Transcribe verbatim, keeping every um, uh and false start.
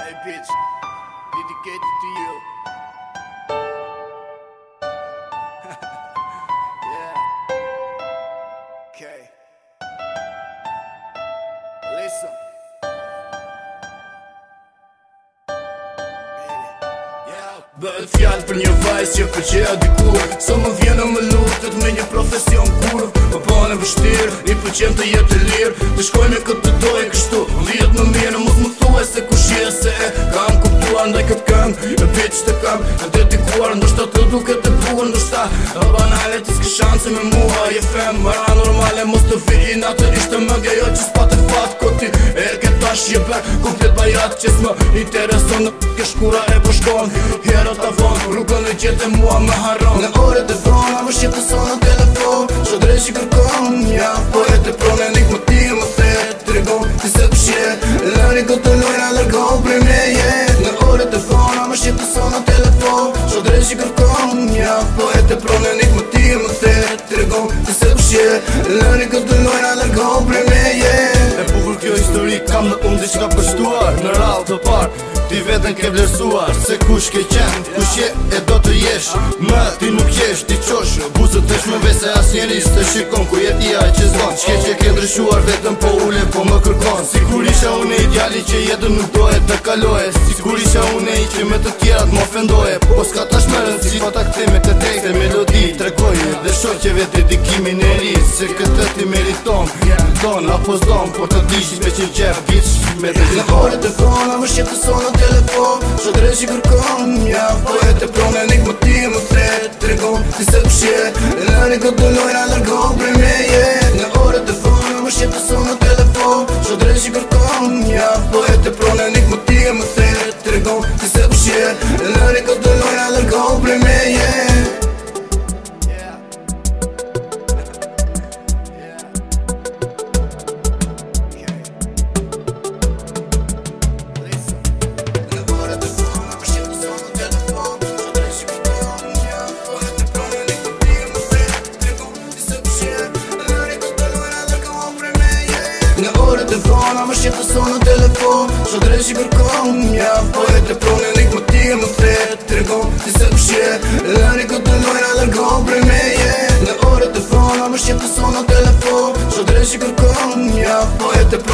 Hey bitch, dedicated to you. Yeah. Okay. Listen. Bëhet fjallë për një vajzë që përqeja dikur So më vjenë më lutët me një profesion kur Po bane vështirë, i përqem të jetë e lirë Të shkoj me këtë të dojë kështu Lijet më mirë, mos më thuaj se kush je se e Kam kuptua ndaj këtë këngë, e bitch të kam E dedikuar, ndoshta të duket e bukur Ndoshta banale ti s'ke shanse me mua Je fem, mara normale, mos të vijin Atër ishte më gejo që s'pate fat Koti e ke tash je ber, komplet bajat Qes më intereson në ke shkura e po shkon Ta vonë, rrugën e gjithë e mua me harron Në orët e vrona, më shqip të sonë në telefon Sho drejsh i kërkon, ja Po e të prone, nik më ti më the Të regon, ti se përshje Lëri ku të lojna, lërgon për me jet Në orët e vrona, më shqip të sonë në telefon Sho drejsh i kërkon, ja Po e të prone, nik më ti më the Të regon, ti se përshje Lëri ku të lojna, lërgon për me jet E bukur kjo histori, kam në unë diqka përshtuar Në rallë të parë Ti vetën ke vlerësuar Se kush ke qenë, kush je e do të jesh Më ti nuk jesh, ti qosh Buzët të shmëve se as njeri së të shikon Ku jeti a që zon Qke që ke ndryshuar vetën po ule po më kërkon Sikur isha une ideali që jetën nuk doje të kaloje Sikur isha une i që me të tjerat më ofendoje Po s'ka tash më rëndësi Po ta këthe me të tekste melodi Tregoje dhe shoqeve dedikimin e ri Se këtë ti meriton Don apo zdon Po të dishit me që gjep bitch Me të gjithon Në orët e vrona më shqip të sonë në telefon Sho drejsh i kërkon Ja po e të prone nik më ti më the Të regon ti se përshje Lëri ku të lojna lërgon për me jet Në orët e vrona më shqip të sonë në telefon Sho drejsh i kërkon Ja po e të prone nik më ti më the Të regon ti se përshje Lëri ku të lojna lërgon për me jet Në orët e vrona më shqip të sonë në telefon Sho drejsh i kërkon Ja po e të prone nik më ti më the Të regon ti se përshje Lëri ku të lojna lërgon për me jet Në orët e vrona më shqip të sonë në telefon Sho drejsh i kërkon Ja po e të